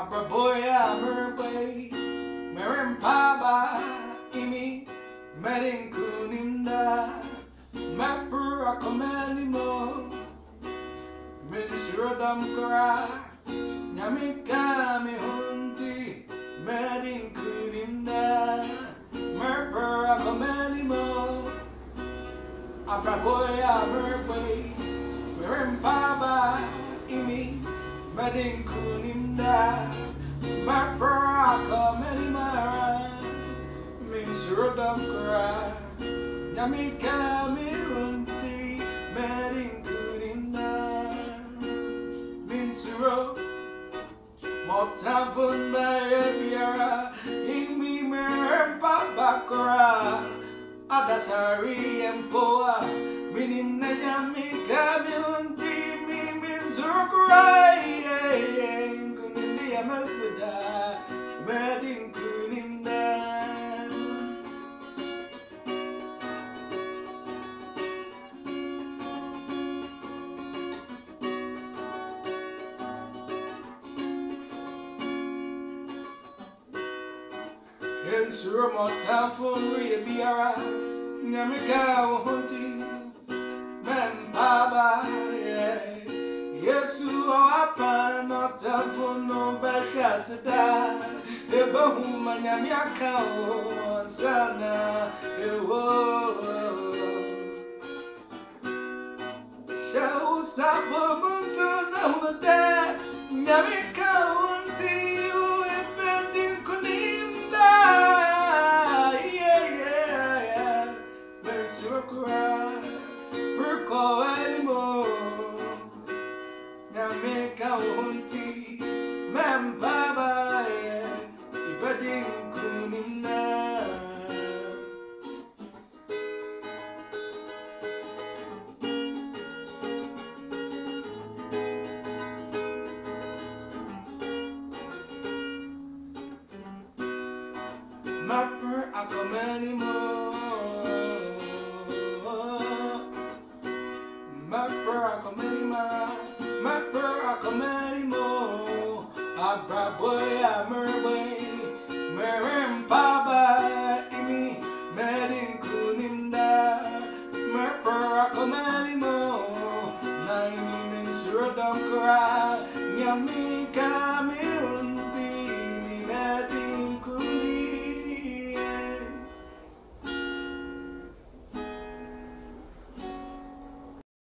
Abraboya merway, merim paba imi, merin kuninda, mapura komenimo, minsurodam kara, nyamikami hunti, merin kuninda, mapura komenimo, Abraboya merway, merim paba imi. Menin kuninda, mapura menimara, minsurodam kara, nyamikami unti, menin kuninda, minsuro, motavun mayabiara, imi merpabakara, adasari empoa, minin nyamikami unti, minsuro kara. Merin kuninda, ensuro motafun ribiara, nyamika wahunti, membaba, Yesu afa motafun no bashasada. Eba humanya miaka o sana ewo Shau sabo musona humada nyamika unti u ebendin kuninda yeah Mesukura perko animo nyamika unti membaba Ibading kunina Mapper akomenimo Mapper akomenima Mapper akomenimo Abraboya